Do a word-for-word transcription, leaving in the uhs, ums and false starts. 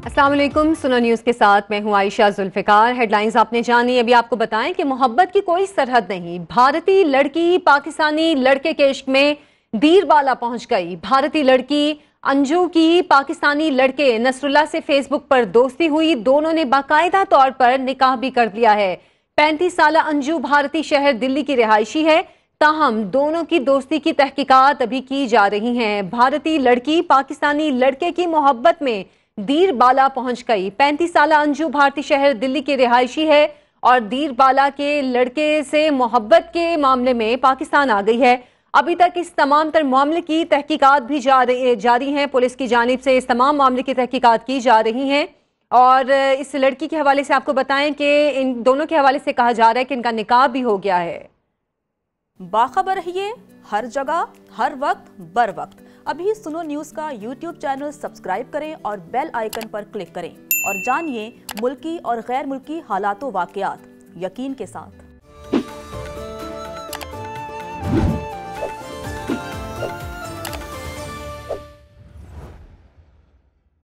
अस्सलाम वालेकुम, सुनो न्यूज के साथ मैं हूं आयशा जुल्फिकार। हेडलाइंस आपने जानी। अभी आपको बताएं कि मोहब्बत की कोई सरहद नहीं। भारतीय लड़की पाकिस्तानी लड़के के इश्क में दीरबाला पहुंच गई। भारतीय लड़की अंजू की पाकिस्तानी लड़के नसरुल्लाह से फेसबुक पर दोस्ती हुई। दोनों ने बाकायदा तौर पर निकाह भी कर लिया है। पैंतीस साल अंजू भारतीय शहर दिल्ली की रिहायशी है। ताहम दोनों की दोस्ती की तहकीकात अभी की जा रही हैं। भारतीय लड़की पाकिस्तानी लड़के की मोहब्बत में दीरबाला पहुंच गई। पैंतीस साल अंजू भारतीय शहर दिल्ली की रिहायशी है और दीरबाला के लड़के से मोहब्बत के मामले में पाकिस्तान आ गई है। अभी तक इस तमाम तर मामले की तहकीकात भी जारी हैं। पुलिस की जानिब से इस तमाम मामले की तहकीकात की जा रही हैं और इस लड़की के हवाले से आपको बताएं कि इन दोनों के हवाले से कहा जा रहा है कि इनका निकाह भी हो गया है। बाखबर रहिए हर जगह हर वक्त बर वक्त। अभी सुनो न्यूज़ का यूट्यूब चैनल सब्सक्राइब करें और बेल आइकन पर क्लिक करें और जानिए मुल्की और गैर मुल्की हालातों वाक़यात यकीन के साथ।